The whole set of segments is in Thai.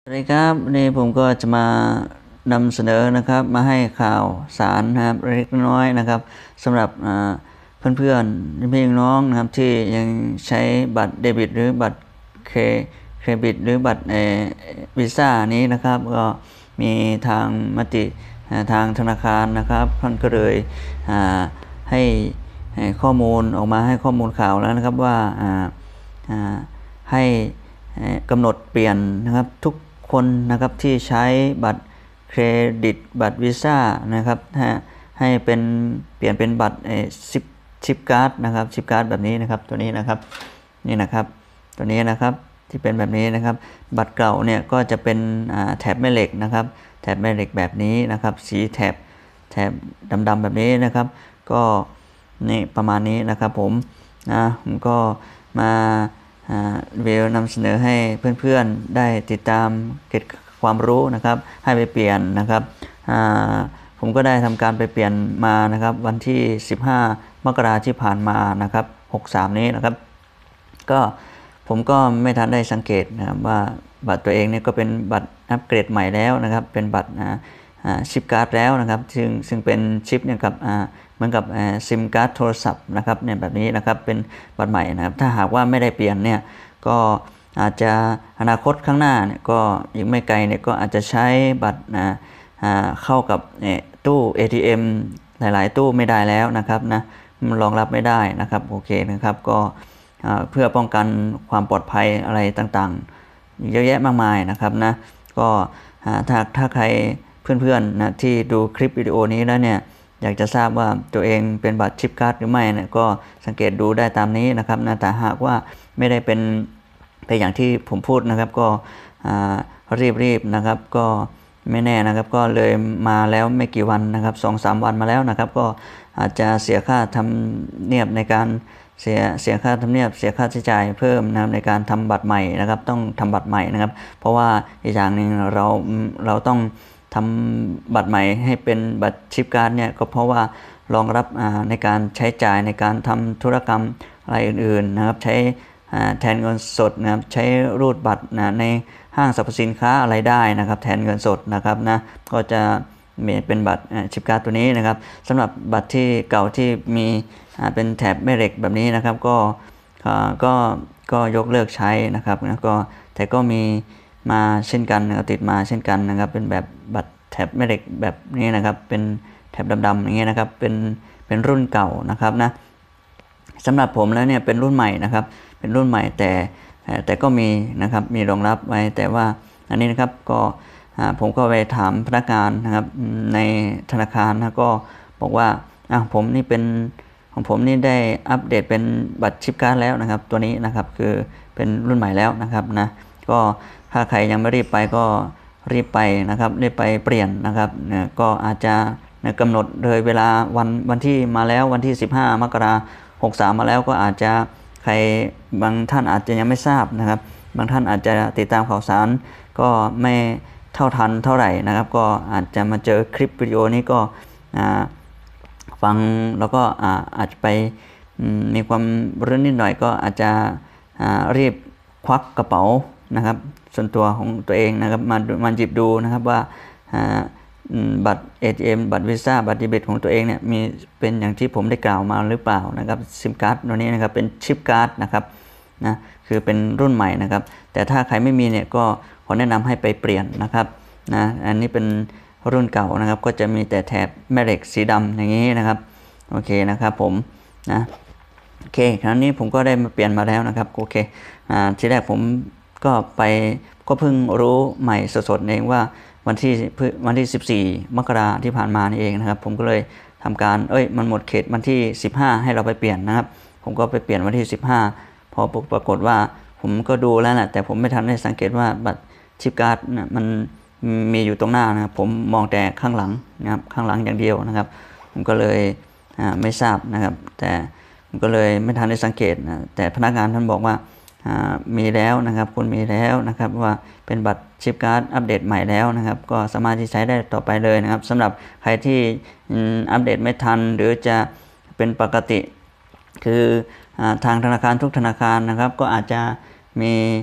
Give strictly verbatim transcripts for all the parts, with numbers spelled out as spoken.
สวัสดีครับวันนี้ผมก็จะมานำเสนอนะครับมาให้ข่าวสารนะครับเล็กน้อยนะครับสำหรับเพื่อนๆพี่น้องนะครับที่ยังใช้บัตรเดบิตหรือบัตรเครดิตหรือบัตรวีซ่านี้นะครับก็มีทางมติทางธนาคารนะครับท่านก็เลยให้ข้อมูลออกมาให้ข้อมูลข่าวแล้วนะครับว่าให้กำหนดเปลี่ยนนะครับทุกคนนะครับที่ใช้บัตรเครดิตบัตรวีซ่านะครับให้เป็นเปลี่ยนเป็นบัตรชิปชิปการ์ดนะครับชิปการ์ดแบบนี้นะครับตัวนี้นะครับนี่นะครับตัวนี้นะครับที่เป็นแบบนี้นะครับบัตรเก่าเนี่ยก็จะเป็นแถบแม่เหล็กนะครับแถบแม่เหล็กแบบนี้นะครับสีแถบแถบดำๆแบบนี้นะครับก็นี่ประมาณนี้นะครับผมนะผมก็มาเวลนำเสนอให้เพื่อนๆได้ติดตามเก็บความรู้นะครับให้ไปเปลี่ยนนะครับผมก็ได้ทำการไปเปลี่ยนมานะครับวันที่สิบห้ามกราคมที่ผ่านมานะครับหกสิบสามนี้นะครับก็ผมก็ไม่ทันได้สังเกตนะครับว่าบัตรตัวเองเนี่ยก็เป็นบัตรอัปเกรดใหม่แล้วนะครับเป็นบัตรชิปการ์ดแล้วนะครับซึ่งซึ่งเป็นชิปเนี่ยกับเหมือนกับซิมการ์ดโทรศัพท์นะครับเนี่ยแบบนี้นะครับเป็นบัตรใหม่นะครับถ้าหากว่าไม่ได้เปลี่ยนเนี่ยก็อาจจะอนาคตข้างหน้าเนี่ยก็อีกไม่ไกลเนี่ยก็อาจจะใช้บัตรนะเข้ากับตู้ เอ ที เอ็ม หลายๆตู้ไม่ได้แล้วนะครับนะมันรองรับไม่ได้นะครับโอเคนะครับก็เพื่อป้องกันความปลอดภัยอะไรต่างๆเยอะแยะมากมายนะครับนะก็ถ้าถ้าใครเพื่อนๆนะที่ดูคลิปวิดีโอนี้แล้วเนี่ยอยากจะทราบว่าตัวเองเป็นบัตรชิปการ์ดหรือไม่เนี่ยก็สังเกตดูได้ตามนี้นะครับนะแต่หากว่าไม่ได้เป็นไปอย่างที่ผมพูดนะครับก็รีบๆนะครับก็ไม่แน่นะครับก็เลยมาแล้วไม่กี่วันนะครับ สองถึงสาม วันมาแล้วนะครับก็อาจจะเสียค่าธรรมเนียบในการเสียเสียค่าธรรมเนียบเสียค่าใช้จ่ายเพิ่มนะครับในการทำบัตรใหม่นะครับต้องทำบัตรใหม่นะครับเพราะว่าอีกอย่างหนึ่งเราเราต้องทำบัตรใหม่ให้เป็นบัตรชิปการ์ดเนี่ยก็เพราะว่ารองรับในการใช้จ่ายในการทำธุรกรรมอะไรอื่นๆนะครับใช้แทนเงินสดนะครับใช้รูดบัตรนะในห้างสรรพสินค้าอะไรได้นะครับแทนเงินสดนะครับนะก็จะมีเป็นบัตรชิปการ์ดตัวนี้นะครับสำหรับบัตรที่เก่าที่มีเป็นแถบแม่เหล็กแบบนี้นะครับก็ก็ก็ยกเลิกใช้นะครับนะก็แต่ก็มีมาเช่นกันนะครับติดมาเช่นกันนะครับเป็นแบบบัตรแถบแม่เหล็กแบบนี้นะครับเป็นแถบดำๆอย่างเงี้ยนะครับเป็นเป็นรุ่นเก่านะครับนะสำหรับผมแล้วเนี่ยเป็นรุ่นใหม่นะครับเป็นรุ่นใหม่แต่แต่ก็มีนะครับมีรองรับไว้แต่ว่าอันนี้นะครับก็ผมก็ไปถามพนักงานนะครับในธนาคารนะก็บอกว่าอ่ะผมนี่เป็นของผมนี่ได้อัปเดตเป็นบัตรชิปการ์ดแล้วนะครับตัวนี้นะครับคือเป็นรุ่นใหม่แล้วนะครับนะก็ถ้าใครยังไม่รีบไปก็รีบไปนะครับรีบไปเปลี่ยนนะครับนะก็อาจจะกำหนดเลยเวลาวันวันที่มาแล้ววันที่สิบห้ามกราคมหกสิบสามมาแล้วก็อาจจะใครบางท่านอาจจะยังไม่ทราบนะครับบางท่านอาจจะติดตามข่าวสารก็ไม่เท่าทันเท่าไหร่นะครับก็อาจจะมาเจอคลิปวิดีโอนี้ก็ฟังแล้วก็อาจจะไปมีความรู้นิดหน่อยก็อาจจะรีบควักกระเป๋านะครับส่วนตัวของตัวเองนะครับมามาหยิบดูนะครับว่าบัตร เอ ที เอ็ม บัตรวีซ่าบัตรเดบิตของตัวเองเนี่ยมีเป็นอย่างที่ผมได้กล่าวมาหรือเปล่านะครับซิมการ์ดตัวนี้นะครับเป็นชิปการ์ดนะครับนะคือเป็นรุ่นใหม่นะครับแต่ถ้าใครไม่มีเนี่ยก็ขอแนะนำให้ไปเปลี่ยนนะครับนะอันนี้เป็นรุ่นเก่านะครับก็จะมีแต่แถบแม่เหล็กสีดำอย่างนี้นะครับโอเคนะครับผมนะโอเคครั้งนี้ผมก็ได้มาเปลี่ยนมาแล้วนะครับโอเคอ่าทีแรกผมก็ไปก็เพิ่งรู้ใหม่สดๆเองว่าวันที่วันที่สิบสี่มกราคมที่ผ่านมานี่เองนะครับผมก็เลยทำการเอ้ยมันหมดเขตวันที่สิบห้าให้เราไปเปลี่ยนนะครับผมก็ไปเปลี่ยนวันที่สิบห้าพอปรากฏว่าผมก็ดูแล้วแหละแต่ผมไม่ทันได้สังเกตว่าบัตรชิปการ์ดนะมันมีอยู่ตรงหน้านะครับผมมองแต่ข้างหลังนะครับข้างหลังอย่างเดียวนะครับผมก็เลยไม่ทราบนะครับแต่ผมก็เลยไม่ทันได้สังเกตนะแต่พนักงานท่านบอกว่ามีแล้วนะครับคุณมีแล้วนะครับว่าเป็นบัตรชิปการ์ดอัปเดตใหม่แล้วนะครับก็สามารถที่ใช้ได้ต่อไปเลยนะครับสำหรับใครที่อัปเดตไม่ทันหรือจะเป็นปกติคือทางธนาคารทุกธนาคารนะครับก็อาจจะมี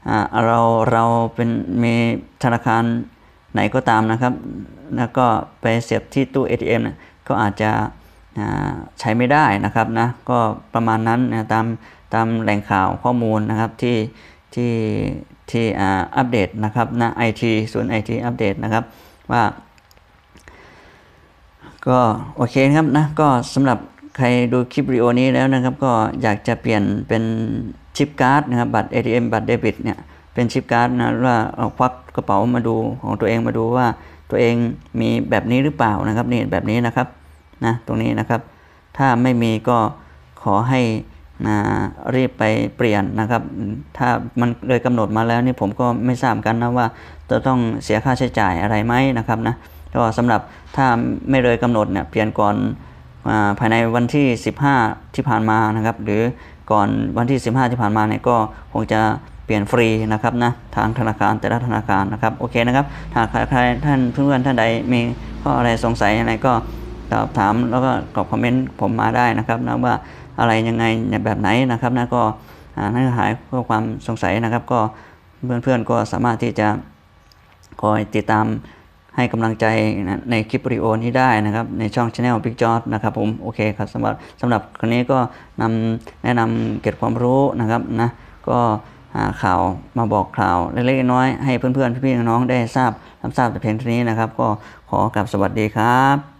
เราเราเป็นมีธนาคารไหนก็ตามนะครับแล้วก็ไปเสียบที่ตู้ เอ ที เอ็ม นะก็อาจจะใช้ไม่ได้นะครับนะก็ประมาณนั้นนะตามตามแหล่งข่าวข้อมูลนะครับที่ที่ที่อัปเดตนะครับนะ ไอ ที ศูนย์ ไอ ที อัปเดตนะครับว่าก็โอเคครับนะก็สำหรับใครดูคลิปวิดีโอนี้แล้วนะครับก็อยากจะเปลี่ยนเป็นชิปการ์ดนะครับบัตร เอ ที เอ็ม บัตรเดบิตเนี่ยเป็นชิปการ์ดนะว่าเอาควักกระเป๋ามาดูของตัวเองมาดูว่าตัวเองมีแบบนี้หรือเปล่านะครับนี่แบบนี้นะครับนะตรงนี้นะครับถ้าไม่มีก็ขอให้นะรีบไปเปลี่ยนนะครับถ้ามันเลยกำหนดมาแล้วนี่ผมก็ไม่ทราบกันนะว่าจะต้องเสียค่าใช้จ่ายอะไรไหมนะครับนะก็สำหรับถ้าไม่เลยกำหนดเนี่ยเปลี่ยนก่อนภายในวันที่สิบห้าที่ผ่านมานะครับหรือก่อนวันที่สิบห้าที่ผ่านมาเนี่ยก็คงจะเปลี่ยนฟรีนะครับนะทางธนาคารแต่ละธนาคารนะครับโอเคนะครับถ้าใครท่านเพื่อนท่านใดมีข้ออะไรสงสัยอะไรก็ตอบถามแล้วก็กรอกคอมเมนต์ผมมาได้นะครับนะว่าอะไรยังไงแบบไหนนะครับนะก็ให้หายเพื่อความสงสัยนะครับก็เพื่อนๆก็สามารถที่จะคอยติดตามให้กำลังใจในคลิปวิดีโอนี้ได้นะครับในช่อง Channel Big George นะครับผมโอเคครับสำหรับสำหรับครั้งนี้ก็นำแนะนำเก็บความรู้นะครับนะก็หาข่าวมาบอกข่าวเล็กๆน้อยๆให้เพื่อนๆพี่ๆน้องๆได้ทราบรับทราบแต่เพียงเท่านี้นะครับก็ขอกราบสวัสดีครับ